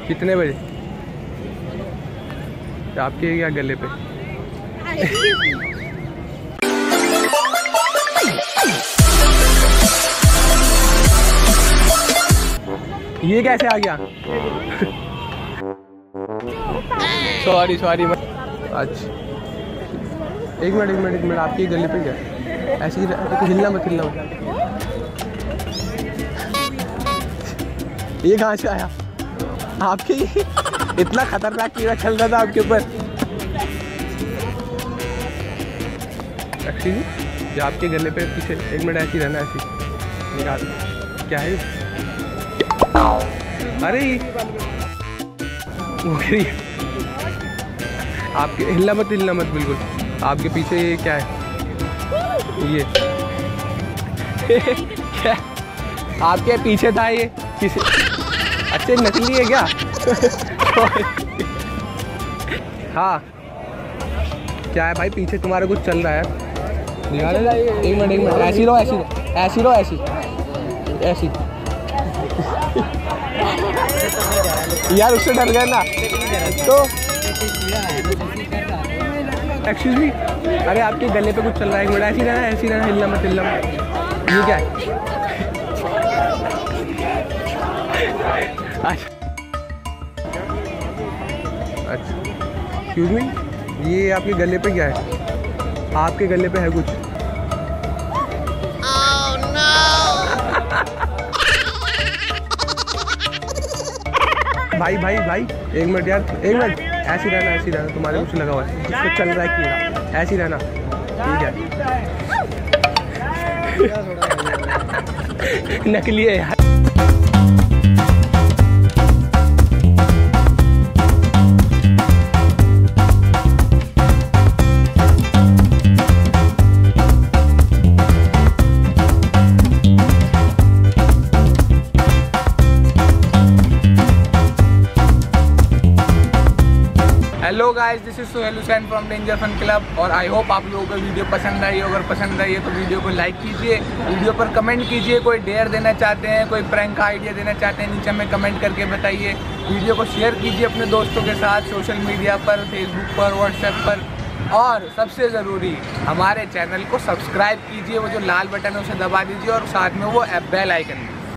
कितने बजे? आपके क्या गले पे? ये कैसे आ गया? सॉरी अच्छा एक मिनट आपके गले पे क्या? ऐसे ही हिलना मत। ये कहाँ से आया? आपके इतना खतरनाक कीड़ा चल रहा था आपके ऊपर। एक्चुअली आपके गले पे पीछे 1 मिनट ऐसे ही रहना, ऐसे निकाल। क्या है? अरे आपके हिलना मत बिल्कुल। आपके पीछे ये क्या है? ये क्या आपके पीछे था? ये किसी अच्छे नकली है क्या? हाँ क्या है भाई? पीछे तुम्हारे कुछ चल रहा है। एक मिनट ऐसी रहो। यार उससे डर गया ना तो। एक्सक्यूज मी, अरे आपके गले पे कुछ चल रहा है। एक मिनट ऐसी रहना, हिलना मत। ये क्या है? अच्छा एक्सक्यूज मी, ये आपके गले पे क्या है? आपके गले पे है कुछ? oh, no! भाई एक मिनट यार, एक मिनट ऐसी रहना। तुम्हारे कुछ लगा हुआ है, जिसको चल रहा है कीड़ा। ऐसी रहना, ठीक है? नकली है यार। Hello guys, this is Sohel Hussain from danger fun club. और आई होप आप लोगों को वीडियो पसंद आई। अगर पसंद आई है तो वीडियो को लाइक कीजिए, वीडियो पर कमेंट कीजिए। कोई डेयर देना चाहते हैं, कोई प्रैंक का आइडिया देना चाहते हैं, नीचे में कमेंट करके बताइए। वीडियो को शेयर कीजिए अपने दोस्तों के साथ, सोशल मीडिया पर, फेसबुक पर, व्हाट्सएप पर। और सबसे ज़रूरी हमारे चैनल को सब्सक्राइब कीजिए। वो जो लाल बटन है उसे दबा दीजिए और साथ में वो बेल आइकन